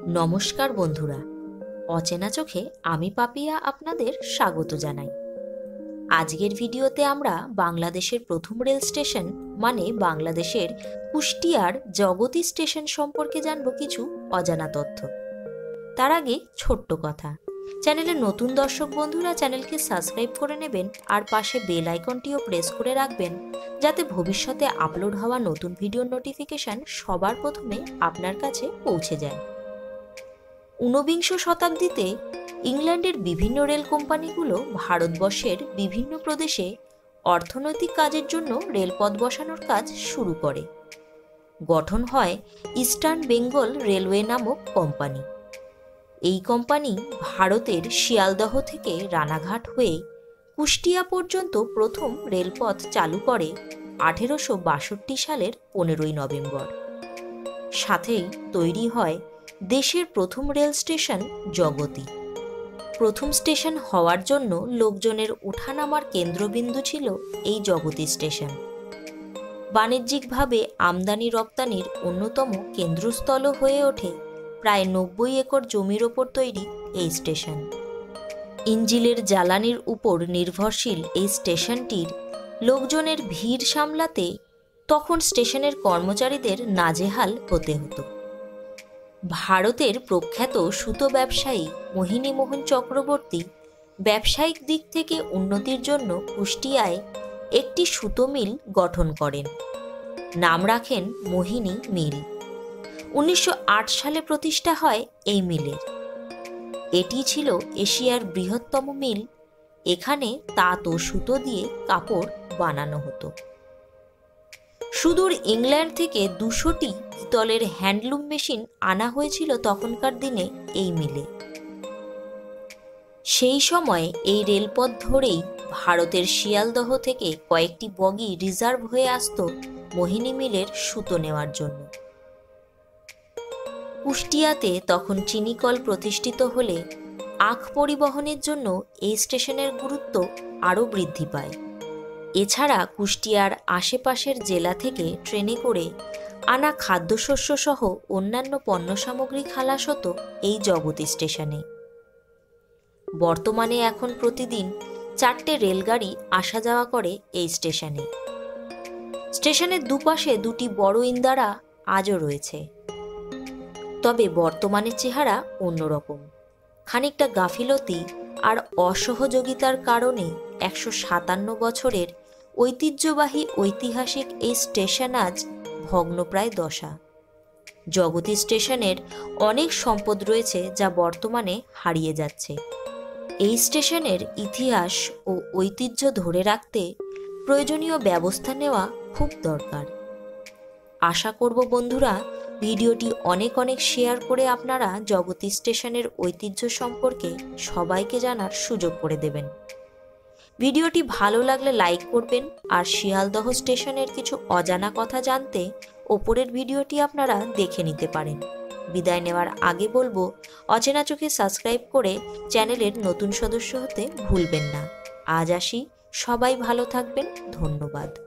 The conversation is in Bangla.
নমস্কার বন্ধুরা, অচেনা চোখে আমি পাপিয়া আপনাদের স্বাগত জানাই। আজকের ভিডিওতে আমরা বাংলাদেশের প্রথম রেল স্টেশন মানে বাংলাদেশের কুষ্টিয়ার জগতী স্টেশন সম্পর্কে জানব কিছু অজানা তথ্য। তার আগে ছোট্ট কথা, চ্যানেলের নতুন দর্শক বন্ধুরা চ্যানেলকে সাবস্ক্রাইব করে নেবেন আর পাশে বেল আইকনটিও প্রেস করে রাখবেন, যাতে ভবিষ্যতে আপলোড হওয়া নতুন ভিডিওর নোটিফিকেশন সবার প্রথমে আপনার কাছে পৌঁছে যায়। ঊনবিংশ শতাব্দীতে ইংল্যান্ডের বিভিন্ন রেল কোম্পানিগুলো ভারতবর্ষের বিভিন্ন প্রদেশে অর্থনৈতিক কাজের জন্য রেলপথ বসানোর কাজ শুরু করে। গঠন হয় ইস্টার্ন বেঙ্গল রেলওয়ে নামক কোম্পানি। এই কোম্পানি ভারতের শিয়ালদহ থেকে রানাঘাট হয়ে কুষ্টিয়া পর্যন্ত প্রথম রেলপথ চালু করে 1862 সালের 15 নভেম্বর। সাথেই তৈরি হয় দেশের প্রথম রেল স্টেশন জগতী। প্রথম স্টেশন হওয়ার জন্য লোকজনের ওঠানামার কেন্দ্রবিন্দু ছিল এই জগতী স্টেশন। বাণিজ্যিকভাবে আমদানি রপ্তানির অন্যতম কেন্দ্রস্থলও হয়ে ওঠে প্রায় 90 একর জমির ওপর তৈরি এই স্টেশন। ইঞ্জিনের জ্বালানির উপর নির্ভরশীল এই স্টেশনটির লোকজনের ভিড় সামলাতে তখন স্টেশনের কর্মচারীদের নাজেহাল হতে হতো। ভারতের প্রখ্যাত সুতো ব্যবসায়ী মোহিনী মোহন চক্রবর্তী ব্যবসায়িক দিক থেকে উন্নতির জন্য কুষ্টিয়ায় একটি সুতো মিল গঠন করেন। নাম রাখেন মোহিনী মিল। 1908 সালে প্রতিষ্ঠা হয় এই মিলের। এটি ছিল এশিয়ার বৃহত্তম মিল। এখানে তাঁত ও সুতো দিয়ে কাপড় বানানো হতো। সুদূর ইংল্যান্ড থেকে 200টি পিতলের হ্যান্ডলুম মেশিন আনা হয়েছিল তখনকার দিনে এই মিলে। সেই সময়ে এই রেলপথ ধরেই ভারতের শিয়ালদহ থেকে কয়েকটি বগি রিজার্ভ হয়ে আসত মোহিনী মিলের সুতো নেওয়ার জন্য। কুষ্টিয়াতে তখন চিনিকল প্রতিষ্ঠিত হলে আখ পরিবহনের জন্য এই স্টেশনের গুরুত্ব আরও বৃদ্ধি পায়। এছাড়া কুষ্টিয়ার আশেপাশের জেলা থেকে ট্রেনে করে আনা খাদ্যশস্য সহ অন্যান্য পণ্য সামগ্রী খালাস হতো এই জগতী স্টেশনে। বর্তমানে এখন প্রতিদিন 4টে রেলগাড়ি আসা যাওয়া করে এই স্টেশনে। স্টেশনের দুপাশে 2টি বড় ইন্দারা আজও রয়েছে, তবে বর্তমানের চেহারা অন্যরকম। খানিকটা গাফিলতি আর অসহযোগিতার কারণে 157 বছরের ঐতিহ্যবাহী ঐতিহাসিক এই স্টেশন আজ ভগ্নপ্রায় দশা। জগতী স্টেশনের অনেক সম্পদ রয়েছে যা বর্তমানে হারিয়ে যাচ্ছে। এই স্টেশনের ইতিহাস ও ঐতিহ্য ধরে রাখতে প্রয়োজনীয় ব্যবস্থা নেওয়া খুব দরকার। আশা করব বন্ধুরা ভিডিওটি অনেক শেয়ার করে আপনারা জগতী স্টেশনের ঐতিহ্য সম্পর্কে সবাইকে জানার সুযোগ করে দেবেন। ভিডিওটি ভালো লাগলে লাইক করবেন আর শিয়ালদহ স্টেশনের কিছু অজানা কথা জানতে ওপরের ভিডিওটি আপনারা দেখে নিতে পারেন। বিদায় নেওয়ার আগে বলবো, অচেনা চোখে সাবস্ক্রাইব করে চ্যানেলের নতুন সদস্য হতে ভুলবেন না। আজ আসি, সবাই ভালো থাকবেন, ধন্যবাদ।